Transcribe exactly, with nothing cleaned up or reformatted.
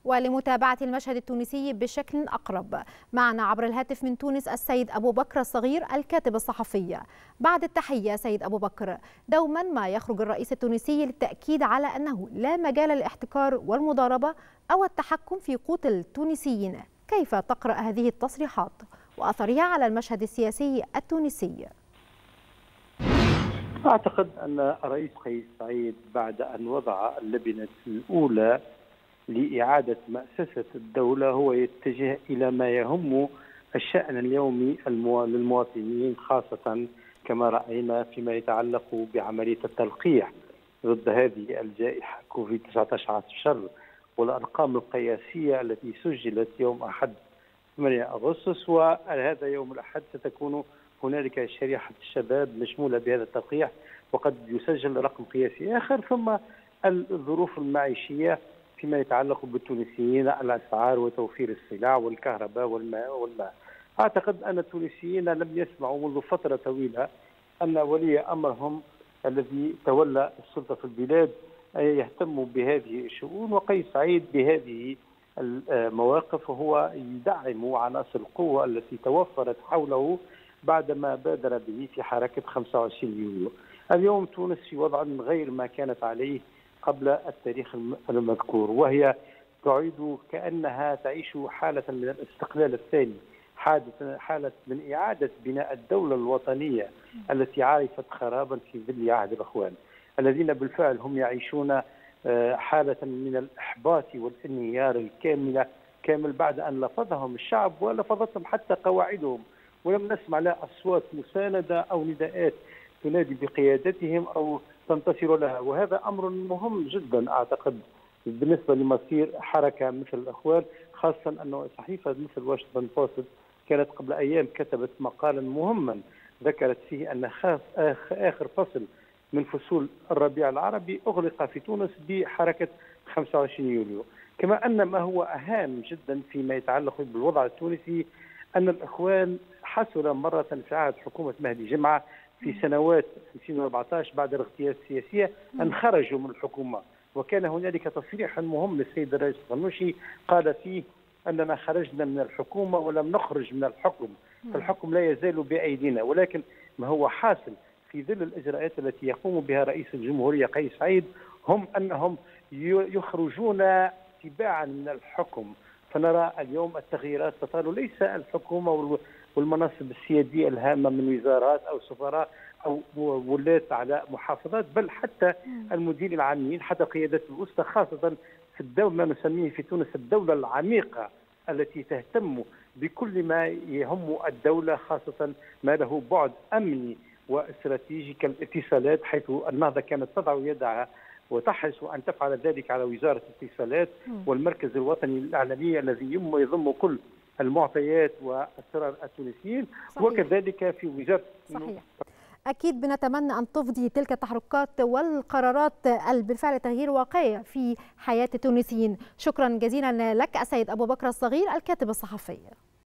ولمتابعة المشهد التونسي بشكل أقرب معنا عبر الهاتف من تونس السيد أبو بكر الصغير الكاتب الصحفي. بعد التحية سيد أبو بكر، دوما ما يخرج الرئيس التونسي للتأكيد على أنه لا مجال للاحتكار والمضاربة أو التحكم في قوت التونسيين، كيف تقرأ هذه التصريحات وأثرها على المشهد السياسي التونسي؟ أعتقد أن الرئيس قيس سعيد بعد أن وضع اللبنة الأولى لإعادة مؤسسة الدولة هو يتجه إلى ما يهم الشأن اليومي للمواطنين، خاصة كما رأينا فيما يتعلق بعملية التلقيح ضد هذه الجائحة كوفيد تسعة عشر والأرقام القياسية التي سجلت يوم أحد ثمانية أغسطس، وهذا يوم الأحد ستكون هنالك شريحة الشباب مشمولة بهذا التلقيح وقد يسجل رقم قياسي آخر، ثم الظروف المعيشية فيما يتعلق بالتونسيين، الأسعار وتوفير السلع والكهرباء والماء والماء. أعتقد أن التونسيين لم يسمعوا منذ فترة طويلة أن ولي أمرهم الذي تولى السلطة في البلاد يهتم بهذه الشؤون، وقيس سعيد بهذه المواقف وهو يدعم عناصر القوة التي توفرت حوله بعدما بادر به في حركة خمسة وعشرين يوليو. اليوم تونس في وضع غير ما كانت عليه قبل التاريخ المذكور، وهي تعيد كأنها تعيش حالة من الاستقلال الثاني، حالة من إعادة بناء الدولة الوطنية التي عرفت خرابا في ظل عهد الأخوان، الذين بالفعل هم يعيشون حالة من الإحباط والانهيار الكاملة كامل بعد أن لفظهم الشعب ولفظتهم حتى قواعدهم، ولم نسمع لا أصوات مساندة أو نداءات تنادي بقيادتهم أو تنتصر لها، وهذا أمر مهم جدا أعتقد بالنسبة لمصير حركة مثل الأخوان، خاصة أنه صحيفة مثل واشنطن بوست كانت قبل أيام كتبت مقالا مهما ذكرت فيه أن آخر فصل من فصول الربيع العربي أغلق في تونس بحركة خمسة وعشرين يوليو. كما أن ما هو أهم جدا فيما يتعلق بالوضع التونسي أن الإخوان حصل مرة في عهد حكومة مهدي جمعة في سنوات ألفين وأربعة عشر بعد الاغتيال السياسية أن خرجوا من الحكومة، وكان هنالك تصريح مهم للسيد الرئيس الغنوشي قال فيه أننا خرجنا من الحكومة ولم نخرج من الحكم، فالحكم لا يزال بأيدينا، ولكن ما هو حاصل في ظل الإجراءات التي يقوم بها رئيس الجمهورية قيس سعيد هم أنهم يخرجون تباعا من الحكم، فنرى اليوم التغييرات تطال ليس الحكومة والمناصب السيادية الهامة من وزارات أو سفراء أو ولاة على محافظات، بل حتى المديرين العامين، حتى قيادات الوسطى، خاصة في الدولة ما نسميه في تونس الدولة العميقة التي تهتم بكل ما يهم الدولة، خاصة ما له بعد أمني واستراتيجي كالاتصالات، حيث النهضة كانت تضع يدها وتحرص أن تفعل ذلك على وزارة الاتصالات والمركز الوطني للإعلامية الذي يضم كل المعطيات وأسرار التونسيين. صحيح. وكذلك في وزارة صحيح. أكيد بنتمنى أن تفضي تلك التحركات والقرارات بالفعل تغيير واقعي في حياة التونسيين. شكرا جزيلا لك السيد أبو بكر الصغير الكاتب الصحفي.